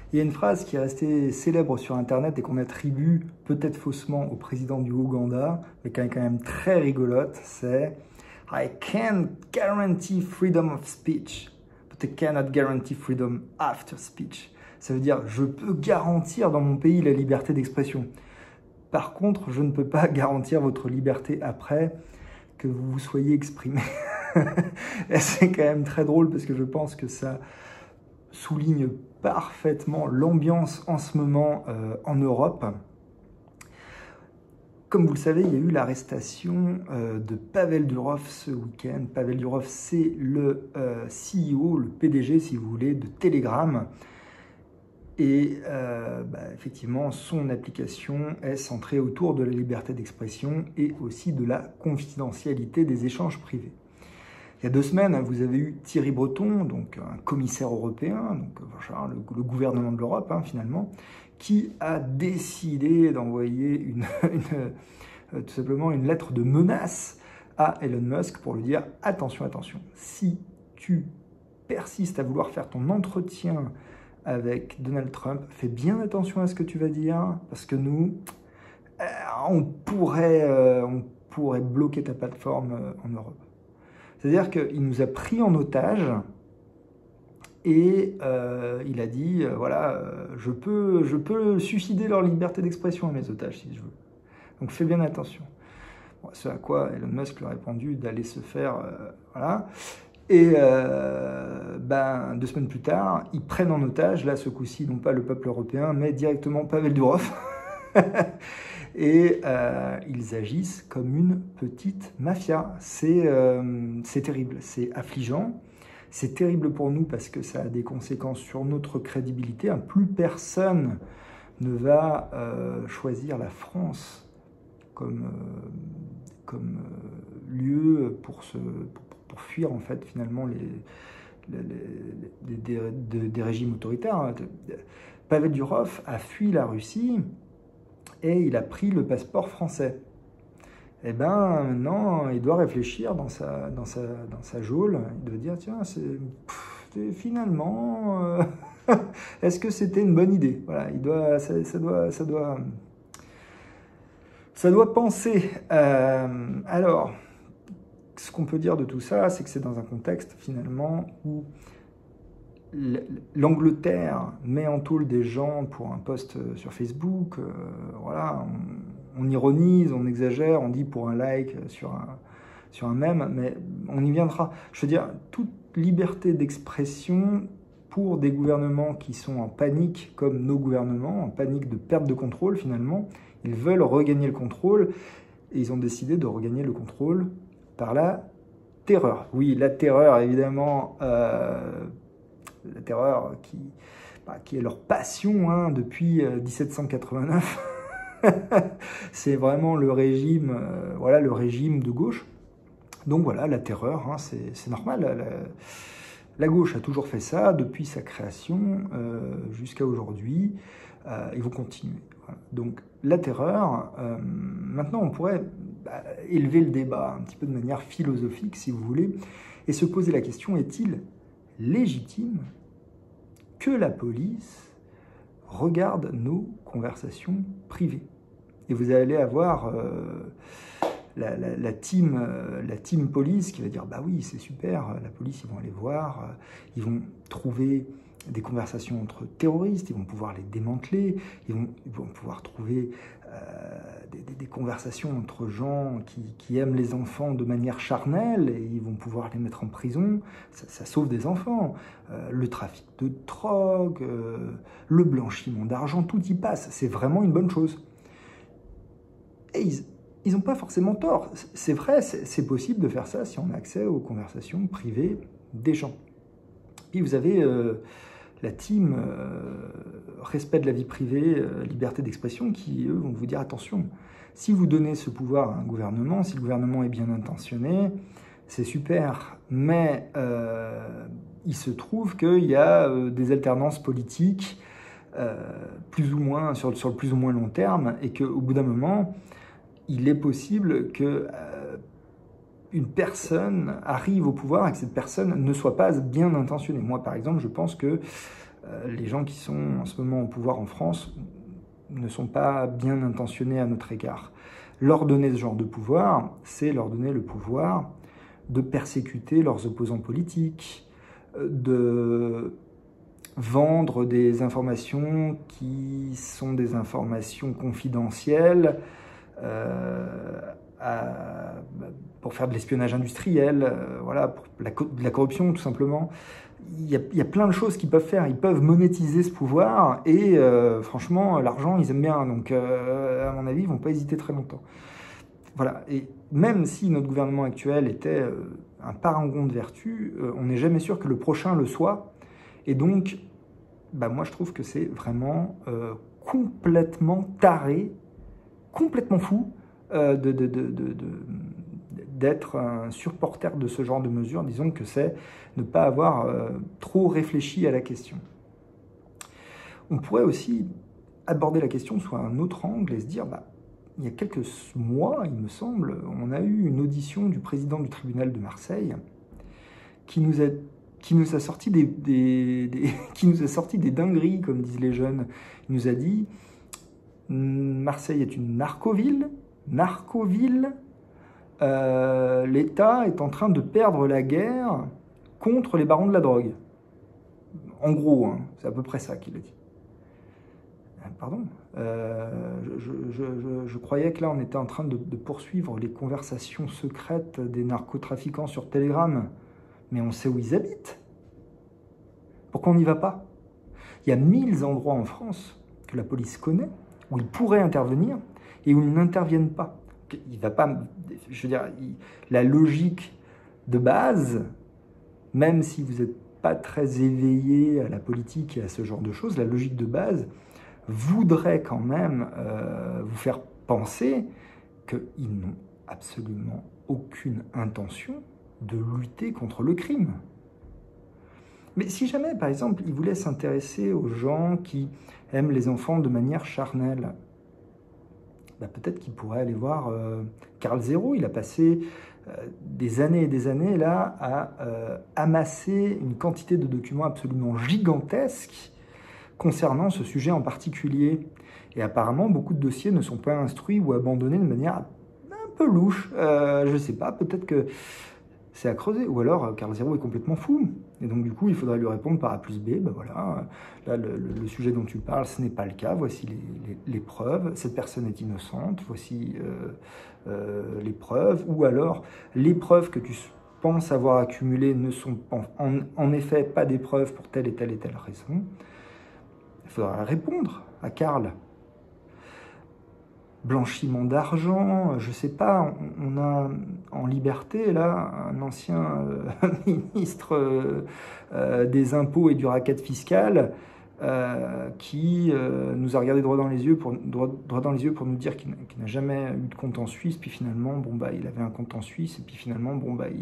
Il y a une phrase qui est restée célèbre sur Internet et qu'on attribue peut-être faussement au président du Ouganda, mais qui est quand même très rigolote, c'est « I can guarantee freedom of speech, but I cannot guarantee freedom after speech ». Ça veut dire « je peux garantir dans mon pays la liberté d'expression. Par contre, je ne peux pas garantir votre liberté après que vous vous soyez exprimé ». C'est quand même très drôle parce que je pense que ça souligne parfaitement l'ambiance en ce moment en Europe. Comme vous le savez, il y a eu l'arrestation de Pavel Durov ce week-end. Pavel Durov, c'est le CEO, le PDG, si vous voulez, de Telegram. Et effectivement, son application est centrée autour de la liberté d'expression et aussi de la confidentialité des échanges privés. Il y a 2 semaines, vous avez eu Thierry Breton, donc un commissaire européen, donc le gouvernement de l'Europe finalement, qui a décidé d'envoyer tout simplement une lettre de menace à Elon Musk pour lui dire « Attention, attention, si tu persistes à vouloir faire ton entretien avec Donald Trump, fais bien attention à ce que tu vas dire, parce que nous, on pourrait bloquer ta plateforme en Europe. » C'est-à-dire qu'il nous a pris en otage et il a dit voilà, je peux suicider leur liberté d'expression à mes otages si je veux. Donc fais bien attention. Bon, ce à quoi Elon Musk lui a répondu d'aller se faire voilà. Et 2 semaines plus tard, ils prennent en otage, là ce coup-ci, non pas le peuple européen, mais directement Pavel Durov. Et ils agissent comme une petite mafia. C'est terrible, c'est affligeant. C'est terrible pour nous parce que ça a des conséquences sur notre crédibilité. Plus personne ne va choisir la France comme lieu pour fuir en fait finalement des régimes autoritaires. Pavel Durov a fui la Russie et il a pris le passeport français. Eh bien, maintenant, il doit réfléchir dans sa geôle. Il doit dire, tiens, finalement, est-ce que c'était une bonne idée? Voilà, ça doit penser. Alors, ce qu'on peut dire de tout ça, c'est que c'est dans un contexte, finalement, où l'Angleterre met en tôle des gens pour un post sur Facebook, voilà, on ironise, on exagère, on dit pour un like sur un mème, mais on y viendra. Je veux dire, toute liberté d'expression pour des gouvernements qui sont en panique, comme nos gouvernements, en panique de perte de contrôle finalement, ils veulent regagner le contrôle, et ils ont décidé de regagner le contrôle par la terreur. Oui, la terreur, évidemment, la terreur qui est leur passion depuis 1789. C'est vraiment le régime, le régime de gauche. Donc voilà, la terreur, c'est normal. La gauche a toujours fait ça depuis sa création jusqu'à aujourd'hui. Ils vont continuer. Voilà. Donc la terreur, maintenant on pourrait élever le débat un petit peu de manière philosophique, si vous voulez, et se poser la question, est-il légitime que la police regarde nos conversations privées? Et vous allez avoir la team police qui va dire bah oui, c'est super, la police, ils vont aller voir, ils vont trouver des conversations entre terroristes, ils vont pouvoir les démanteler, ils vont pouvoir trouver des conversations entre gens qui aiment les enfants de manière charnelle, et ils vont pouvoir les mettre en prison. Ça sauve des enfants. Le trafic de drogue, le blanchiment d'argent, tout y passe. C'est vraiment une bonne chose. Et ils n'ont pas forcément tort. C'est vrai, c'est possible de faire ça si on a accès aux conversations privées des gens. Puis vous avez la team respect de la vie privée, liberté d'expression, qui, eux, vont vous dire attention, si vous donnez ce pouvoir à un gouvernement, si le gouvernement est bien intentionné, c'est super, mais il se trouve qu'il y a des alternances politiques plus ou moins, sur le plus ou moins long terme, et qu'au bout d'un moment, il est possible que une personne arrive au pouvoir et que cette personne ne soit pas bien intentionnée. Moi, par exemple, je pense que Les gens qui sont en ce moment au pouvoir en France ne sont pas bien intentionnés à notre égard. Leur donner ce genre de pouvoir, c'est leur donner le pouvoir de persécuter leurs opposants politiques, de vendre des informations qui sont des informations confidentielles pour faire de l'espionnage industriel, voilà, pour de la corruption tout simplement. Il y a plein de choses qu'ils peuvent faire. Ils peuvent monétiser ce pouvoir et franchement, l'argent, ils aiment bien. Donc, à mon avis, ils ne vont pas hésiter très longtemps. Voilà. Et même si notre gouvernement actuel était un parangon de vertu, on n'est jamais sûr que le prochain le soit. Et donc, moi, je trouve que c'est vraiment complètement taré, complètement fou d'être un supporter de ce genre de mesures. Disons que c'est ne pas avoir trop réfléchi à la question. On pourrait aussi aborder la question sous un autre angle et se dire, il y a quelques mois, il me semble, on a eu une audition du président du tribunal de Marseille qui nous a sorti qui nous a sorti des dingueries, comme disent les jeunes. Il nous a dit Marseille est une narcoville. L'État est en train de perdre la guerre contre les barons de la drogue. En gros, c'est à peu près ça qu'il a dit. Pardon, je croyais que là, on était en train de poursuivre les conversations secrètes des narcotrafiquants sur Telegram. Mais on sait où ils habitent. Pourquoi on n'y va pas? Il y a 1000 endroits en France que la police connaît, où ils pourraient intervenir et où ils n'interviennent pas. Il va pas, je veux dire, la logique de base, même si vous n'êtes pas très éveillé à la politique et à ce genre de choses, la logique de base voudrait quand même vous faire penser qu'ils n'ont absolument aucune intention de lutter contre le crime. Mais si jamais, par exemple, ils voulaient s'intéresser aux gens qui aiment les enfants de manière charnelle, peut-être qu'ils pourraient aller voir Karl Zéro. Il a passé des années et des années là à amasser une quantité de documents absolument gigantesques concernant ce sujet en particulier. Et apparemment, beaucoup de dossiers ne sont pas instruits ou abandonnés de manière un peu louche. Je ne sais pas, peut-être que c'est à creuser. Ou alors, Karl Zéro est complètement fou. Et donc, du coup, il faudrait lui répondre par A plus B. Voilà, là, le sujet dont tu parles, ce n'est pas le cas. Voici les preuves. Cette personne est innocente. Voici les preuves. Ou alors, les preuves que tu penses avoir accumulées ne sont en effet pas des preuves pour telle et telle et telle raison. Il faudra répondre à Karl. Blanchiment d'argent, je sais pas, on a en liberté là un ancien ministre des impôts et du racket fiscal qui nous a regardé droit dans les yeux pour nous dire qu'il n'a jamais eu de compte en Suisse, puis finalement il avait un compte en Suisse et puis finalement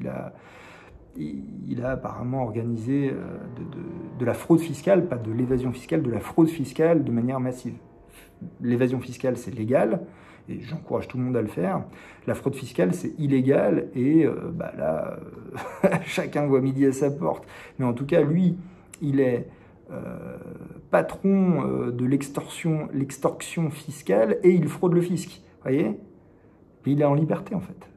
il a apparemment organisé de la fraude fiscale, pas de l'évasion fiscale, de la fraude fiscale de manière massive. L'évasion fiscale, c'est légal, et j'encourage tout le monde à le faire. La fraude fiscale, c'est illégal, et là, chacun voit midi à sa porte. Mais en tout cas, lui, il est patron de l'extorsion fiscale, et il fraude le fisc, vous voyez? Et il est en liberté, en fait.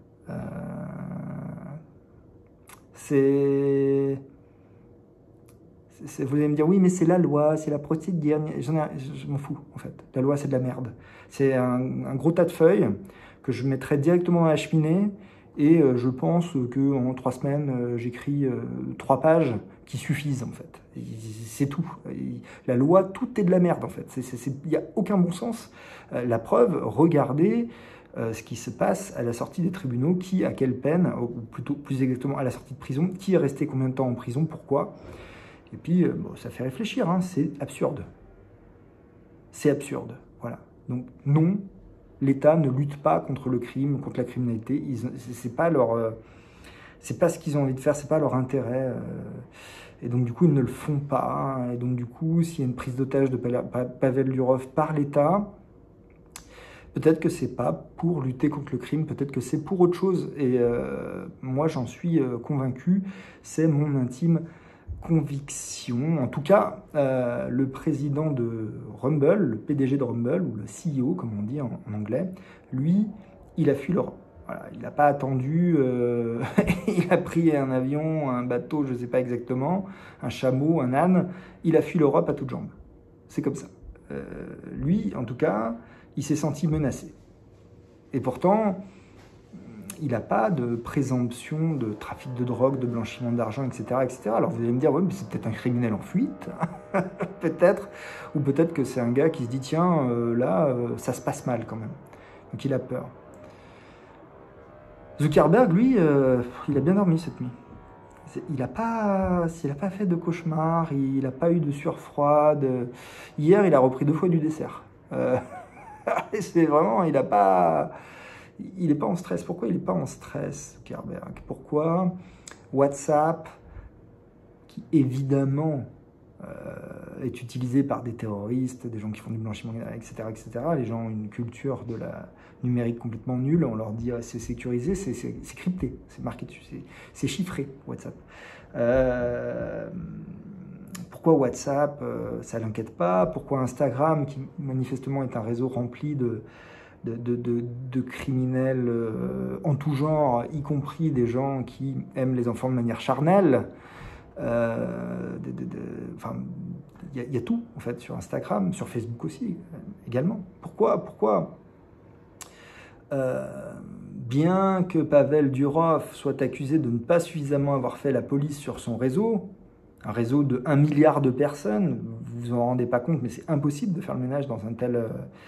Vous allez me dire, oui, mais c'est la loi, c'est la procédure. Je m'en fous, en fait. La loi, c'est de la merde. C'est un gros tas de feuilles que je mettrai directement à la cheminée. Et je pense qu'en 3 semaines, j'écris 3 pages qui suffisent, en fait. C'est tout. La loi, tout est de la merde, en fait. Il n'y a aucun bon sens. La preuve, regardez ce qui se passe à la sortie des tribunaux, qui a quelle peine, ou plutôt plus exactement à la sortie de prison, qui est resté combien de temps en prison, pourquoi. Et puis, ça fait réfléchir, c'est absurde. C'est absurde, voilà. Donc, non, l'État ne lutte pas contre le crime, contre la criminalité. C'est pas ce qu'ils ont envie de faire, c'est pas leur intérêt. Et donc, du coup, ils ne le font pas. Et donc, du coup, s'il y a une prise d'otage de Pavel Durov par l'État, peut-être que c'est pas pour lutter contre le crime, peut-être que c'est pour autre chose. Et moi, j'en suis convaincu. C'est mon intime conviction. En tout cas, le président de Rumble, le PDG de Rumble, ou le CEO, comme on dit en anglais, lui, il a fui l'Europe. Voilà, il n'a pas attendu, il a pris un avion, un bateau, je ne sais pas exactement, un chameau, un âne, il a fui l'Europe à toutes jambes. C'est comme ça. Lui, en tout cas, il s'est senti menacé. Et pourtant, il n'a pas de présomption de trafic de drogue, de blanchiment d'argent, etc., etc. Alors vous allez me dire, ouais, mais c'est peut-être un criminel en fuite, peut-être, ou peut-être que c'est un gars qui se dit, tiens, là, ça se passe mal quand même. Donc il a peur. Zuckerberg, lui, il a bien dormi cette nuit. Il n'a pas fait de cauchemar, il n'a pas eu de sueur froide. Hier, il a repris 2 fois du dessert. C'est vraiment, il n'est pas en stress. Pourquoi il n'est pas en stress, Zuckerberg? Pourquoi WhatsApp, qui évidemment est utilisé par des terroristes, des gens qui font du blanchiment, etc., etc. Les gens ont une culture de la numérique complètement nulle. On leur dit c'est sécurisé, c'est crypté, c'est marqué dessus, c'est chiffré, WhatsApp. Pourquoi WhatsApp, ça ne l'inquiète pas? Pourquoi Instagram, qui manifestement est un réseau rempli de criminels en tout genre, y compris des gens qui aiment les enfants de manière charnelle? Enfin, il y a tout en fait sur Instagram, sur Facebook aussi également. Pourquoi bien que Pavel Durov soit accusé de ne pas suffisamment avoir fait la police sur son réseau, un réseau de 1 milliard de personnes, vous vous en rendez pas compte, mais c'est impossible de faire le ménage dans un tel,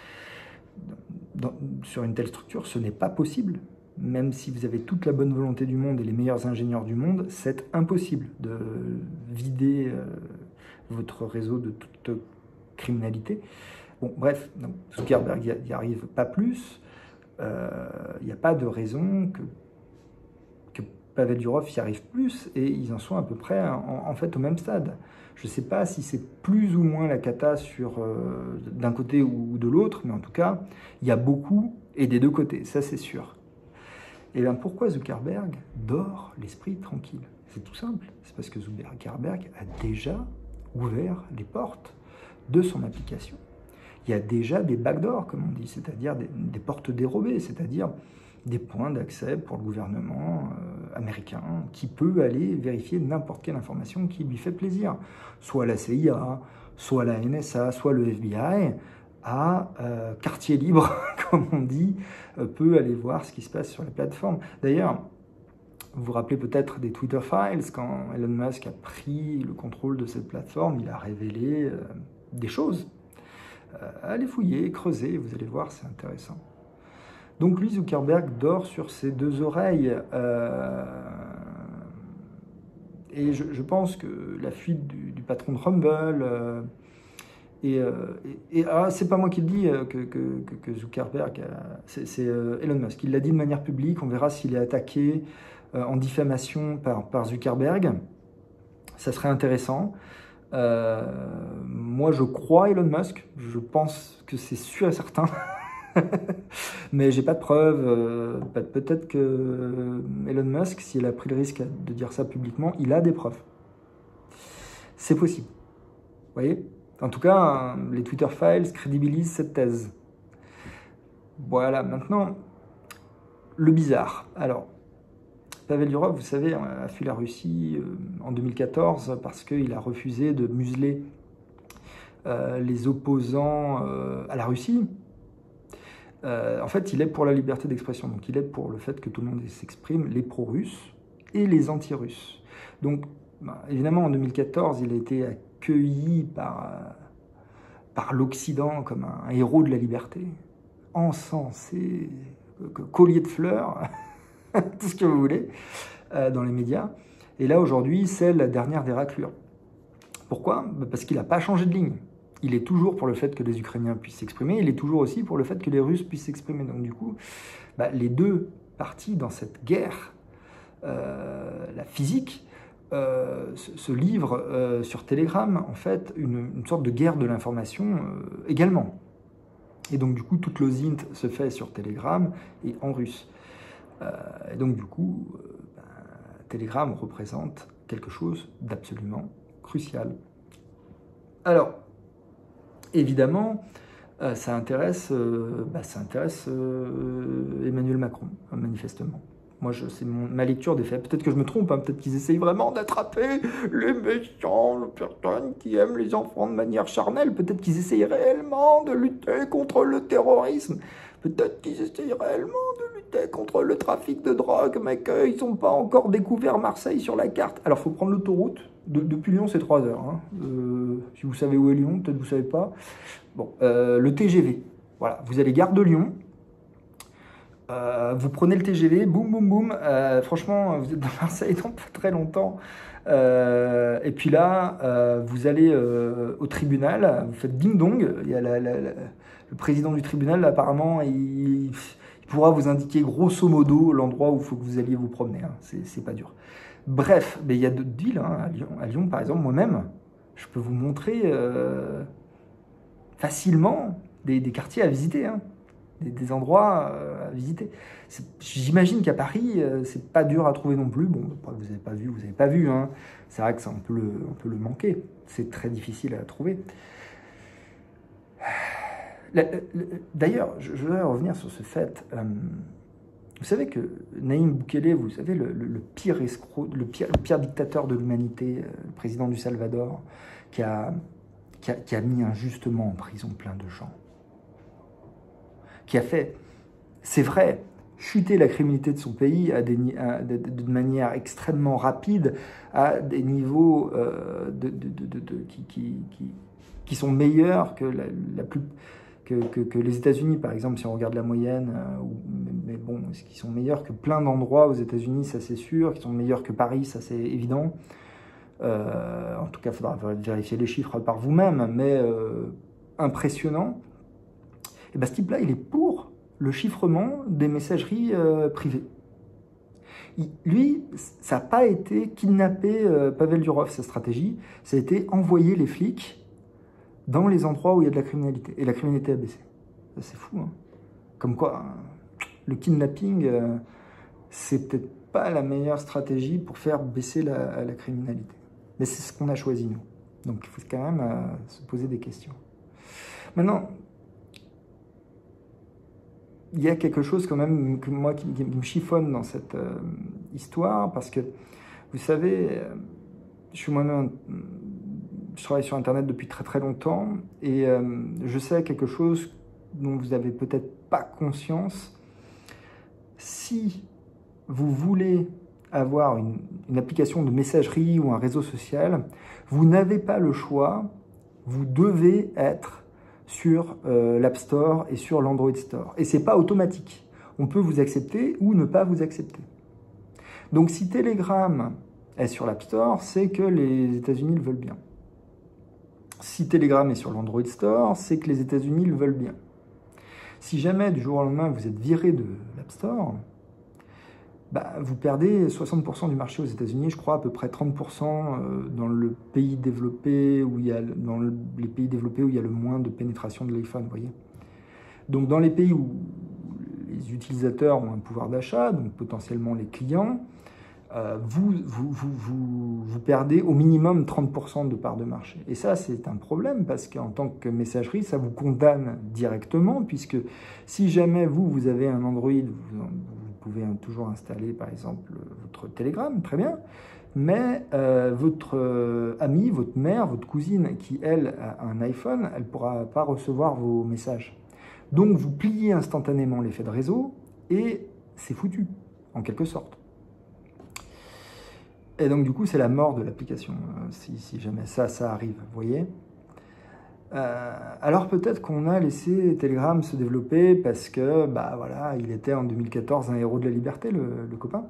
sur une telle structure, ce n'est pas possible. Même si vous avez toute la bonne volonté du monde et les meilleurs ingénieurs du monde, c'est impossible de vider votre réseau de toute criminalité. Bon, bref, Zuckerberg n'y arrive pas plus. Il n'y a pas de raison que Pavel Durov y arrive plus, et ils en sont à peu près en fait au même stade. Je ne sais pas si c'est plus ou moins la cata d'un côté ou de l'autre, mais en tout cas, il y a beaucoup, et des deux côtés, ça c'est sûr. Et bien pourquoi Zuckerberg dort l'esprit tranquille? C'est tout simple, c'est parce que Zuckerberg a déjà ouvert les portes de son application. Il y a déjà des backdoors, comme on dit, c'est-à-dire des portes dérobées, c'est-à-dire des points d'accès pour le gouvernement américain qui peut aller vérifier n'importe quelle information qui lui fait plaisir, soit la CIA, soit la NSA, soit le FBI, à quartier libre, comme on dit, peut aller voir ce qui se passe sur la plateforme. D'ailleurs, vous vous rappelez peut-être des Twitter Files, quand Elon Musk a pris le contrôle de cette plateforme, il a révélé des choses. Allez fouiller, creuser, vous allez voir, c'est intéressant. Donc lui, Zuckerberg, dort sur ses 2 oreilles. Et je pense que la fuite du patron de Rumble... c'est pas moi qui le dis que Zuckerberg, c'est Elon Musk. Il l'a dit de manière publique, on verra s'il est attaqué en diffamation par Zuckerberg. Ça serait intéressant. Moi, je crois Elon Musk, je pense que c'est sûr et certain, mais j'ai pas de preuves. Peut-être que Elon Musk, s'il a pris le risque de dire ça publiquement, il a des preuves. C'est possible. Vous voyez ? En tout cas, les Twitter Files crédibilisent cette thèse. Voilà, maintenant, le bizarre. Alors, Pavel Durov, vous savez, a fui la Russie en 2014 parce qu'il a refusé de museler les opposants à la Russie. En fait, il est pour la liberté d'expression, donc il est pour le fait que tout le monde s'exprime, les pro-russes et les anti-russes. Donc, évidemment, en 2014, il a été accueilli par l'Occident comme un héros de la liberté, encensé, collier de fleurs, tout ce que vous voulez, dans les médias. Et là, aujourd'hui, c'est la dernière des raclures. Pourquoi? Parce qu'il n'a pas changé de ligne. Il est toujours pour le fait que les Ukrainiens puissent s'exprimer, il est toujours aussi pour le fait que les Russes puissent s'exprimer. Donc du coup, les deux parties dans cette guerre, la physique, se livrent sur Telegram, en fait, une sorte de guerre de l'information également. Et donc du coup, toute l'OSINT se fait sur Telegram et en russe. Et donc du coup, Telegram représente quelque chose d'absolument crucial. Alors, évidemment, ça intéresse Emmanuel Macron, manifestement. Moi, c'est ma lecture des faits. Peut-être que je me trompe, hein, peut-être qu'ils essayent vraiment d'attraper les méchants, les personnes qui aiment les enfants de manière charnelle. Peut-être qu'ils essayent réellement de lutter contre le terrorisme. Peut-être qu'ils essayent réellement de lutter contre le trafic de drogue, mais qu'ils n'ont pas encore découvert Marseille sur la carte. Alors, il faut prendre l'autoroute. Depuis Lyon, c'est 3 heures. Hein. Si vous savez où est Lyon, peut-être vous ne savez pas. Bon, le TGV. Voilà, vous allez gare de Lyon. Vous prenez le TGV, boum, boum, boum. Franchement, vous êtes dans Marseille dans pas très longtemps. Et puis là, vous allez au tribunal, vous faites ding-dong. Il y a le président du tribunal, là, apparemment, il pourra vous indiquer grosso modo l'endroit où il faut que vous alliez vous promener. Hein. C'est pas dur. Bref, mais il y a d'autres villes. Hein, à Lyon, par exemple, moi-même, je peux vous montrer facilement des quartiers à visiter. Hein. Des endroits à visiter. J'imagine qu'à Paris, c'est pas dur à trouver non plus. Bon, vous n'avez pas vu. Hein. C'est vrai que ça, on peut le manquer. C'est très difficile à trouver. D'ailleurs, je voudrais revenir sur ce fait. Vous savez que Nayib Bukele, vous savez, le pire escroc, le pire dictateur de l'humanité, le président du Salvador, qui a mis injustement en prison plein de gens. Qui a fait, c'est vrai, chuter la criminalité de son pays de manière extrêmement rapide à des niveaux qui sont meilleurs que que les États-Unis, par exemple, si on regarde la moyenne, mais bon, qui sont meilleurs que plein d'endroits aux États-Unis, ça c'est sûr, qui sont meilleurs que Paris, ça c'est évident. En tout cas, il faudra vérifier les chiffres par vous-même, mais impressionnant. Et bien, ce type-là, il est pour le chiffrement des messageries privées. Lui, ça n'a pas été kidnapper Pavel Durov, sa stratégie, ça a été envoyer les flics dans les endroits où il y a de la criminalité. Et la criminalité a baissé. C'est fou, hein. Comme quoi, le kidnapping, c'est peut-être pas la meilleure stratégie pour faire baisser la criminalité. Mais c'est ce qu'on a choisi, nous. Donc, il faut quand même se poser des questions. Maintenant, il y a quelque chose quand même qui me chiffonne dans cette histoire, parce que, vous savez, je travaille sur Internet depuis très très longtemps, et je sais quelque chose dont vous n'avez peut-être pas conscience. Si vous voulez avoir une application de messagerie ou un réseau social, vous n'avez pas le choix, vous devez être sur l'App Store et sur l'Android Store. Et ce n'est pas automatique. On peut vous accepter ou ne pas vous accepter. Donc si Telegram est sur l'App Store, c'est que les États-Unis le veulent bien. Si Telegram est sur l'Android Store, c'est que les États-Unis le veulent bien. Si jamais du jour au lendemain vous êtes viré de l'App Store, bah, vous perdez 60% du marché aux États-Unis, je crois à peu près 30% dans le pays développé où il y a les pays développés où il y a le moins de pénétration de l'iPhone, vous voyez. Donc dans les pays où les utilisateurs ont un pouvoir d'achat, donc potentiellement les clients, vous perdez au minimum 30% de part de marché. Et ça, c'est un problème parce qu'en tant que messagerie, ça vous condamne directement, puisque si jamais vous avez un Android, vous pouvez toujours installer, par exemple, votre Telegram, très bien, mais votre amie, votre mère, votre cousine, qui, elle, a un iPhone, elle ne pourra pas recevoir vos messages. Donc, vous pliez instantanément l'effet de réseau et c'est foutu, en quelque sorte. Et donc, du coup, c'est la mort de l'application, si jamais ça arrive, vous voyez. Alors, peut-être qu'on a laissé Telegram se développer parce que, bah voilà, il était en 2014 un héros de la liberté, le copain.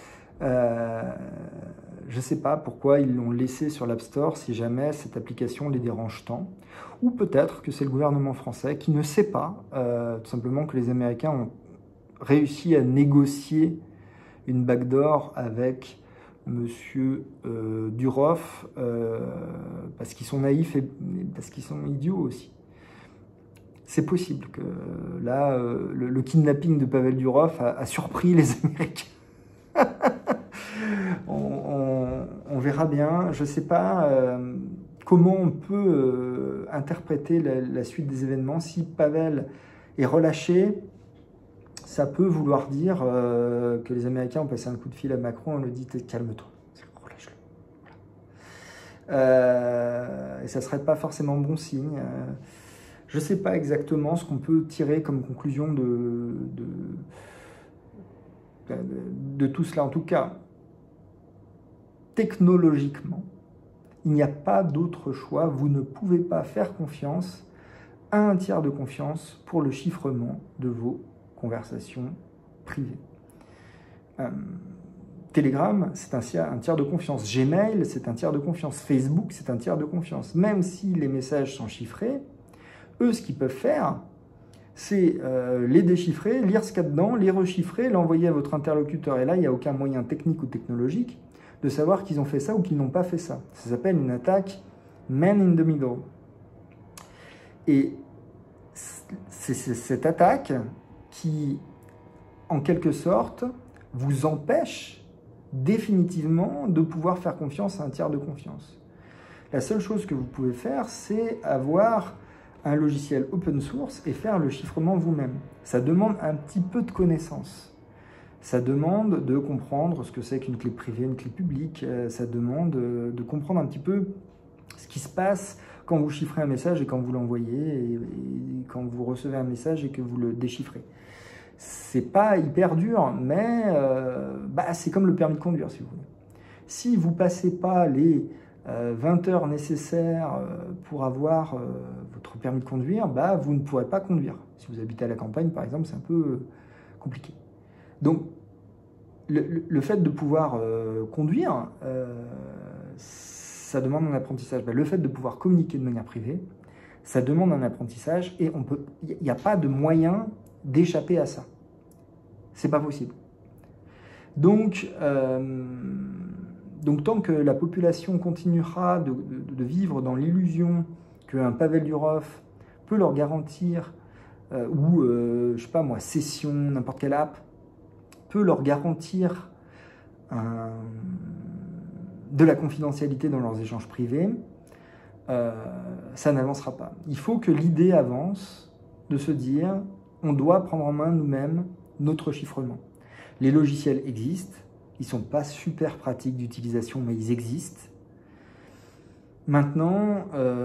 Je ne sais pas pourquoi ils l'ont laissé sur l'App Store si jamais cette application les dérange tant. Ou peut-être que c'est le gouvernement français qui ne sait pas, tout simplement que les Américains ont réussi à négocier une backdoor avec Monsieur Durov, parce qu'ils sont naïfs et parce qu'ils sont idiots aussi. C'est possible que là, le kidnapping de Pavel Durov a surpris les Américains. On verra. verra bien. Je ne sais pas comment on peut interpréter la suite des événements. Si Pavel est relâché, ça peut vouloir dire que les Américains ont passé un coup de fil à Macron et on lui dit « calme-toi, relâche-le ». Et ça ne serait pas forcément bon signe. Je ne sais pas exactement ce qu'on peut tirer comme conclusion de tout cela. En tout cas, technologiquement, il n'y a pas d'autre choix. Vous ne pouvez pas faire confiance à un tiers de confiance pour le chiffrement de vos conversations privées. Telegram, c'est un tiers de confiance. Gmail, c'est un tiers de confiance. Facebook, c'est un tiers de confiance. Même si les messages sont chiffrés, eux, ce qu'ils peuvent faire, c'est les déchiffrer, lire ce qu'il y a dedans, les rechiffrer, l'envoyer à votre interlocuteur. Et là, il n'y a aucun moyen technique ou technologique de savoir qu'ils ont fait ça ou qu'ils n'ont pas fait ça. Ça s'appelle une attaque man in the middle. Et c'est cette attaque qui, en quelque sorte, vous empêche définitivement de pouvoir faire confiance à un tiers de confiance. La seule chose que vous pouvez faire, c'est avoir un logiciel open source et faire le chiffrement vous-même. Ça demande un petit peu de connaissance. Ça demande de comprendre ce que c'est qu'une clé privée, une clé publique. Ça demande de comprendre un petit peu ce qui se passe quand vous chiffrez un message et quand vous l'envoyez, et quand vous recevez un message et que vous le déchiffrez. C'est pas hyper dur, mais c'est comme le permis de conduire, si vous voulez. Si vous passez pas les 20 heures nécessaires pour avoir votre permis de conduire, vous ne pourrez pas conduire. Si vous habitez à la campagne, par exemple, c'est un peu compliqué. Donc, le fait de pouvoir conduire, ça demande un apprentissage. Le fait de pouvoir communiquer de manière privée, ça demande un apprentissage et il n'y a pas de moyen d'échapper à ça. C'est pas possible. Donc, tant que la population continuera de vivre dans l'illusion qu'un Pavel Durov peut leur garantir, je sais pas moi, Session, n'importe quelle app, peut leur garantir de la confidentialité dans leurs échanges privés, ça n'avancera pas. Il faut que l'idée avance de se dire on doit prendre en main nous-mêmes notre chiffrement. Les logiciels existent, ils ne sont pas super pratiques d'utilisation, mais ils existent. Maintenant,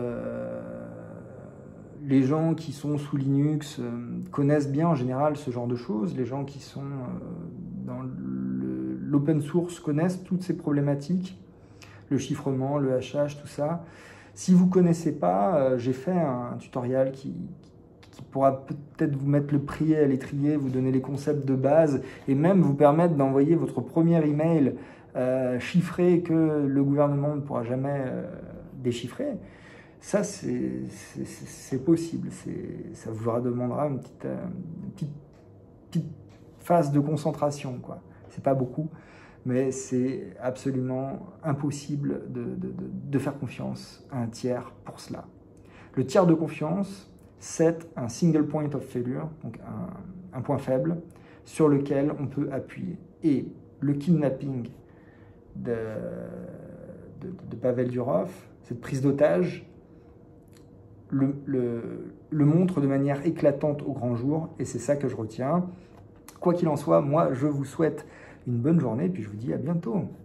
les gens qui sont sous Linux connaissent bien en général ce genre de choses. Les gens qui sont dans l'open source connaissent toutes ces problématiques, le chiffrement, le hachage, tout ça. Si vous ne connaissez pas, j'ai fait un tutoriel qui pourra peut-être vous mettre le pied à l'étrier, vous donner les concepts de base et même vous permettre d'envoyer votre premier email chiffré que le gouvernement ne pourra jamais déchiffrer. Ça, c'est possible. Ça vous demandera une petite phase de concentration, quoi. C'est pas beaucoup, mais c'est absolument impossible de faire confiance à un tiers pour cela. Le tiers de confiance, c'est un single point of failure, donc un point faible, sur lequel on peut appuyer. Et le kidnapping de Pavel Durov, cette prise d'otage, le montre de manière éclatante au grand jour, et c'est ça que je retiens. Quoi qu'il en soit, moi, je vous souhaite une bonne journée, et puis je vous dis à bientôt.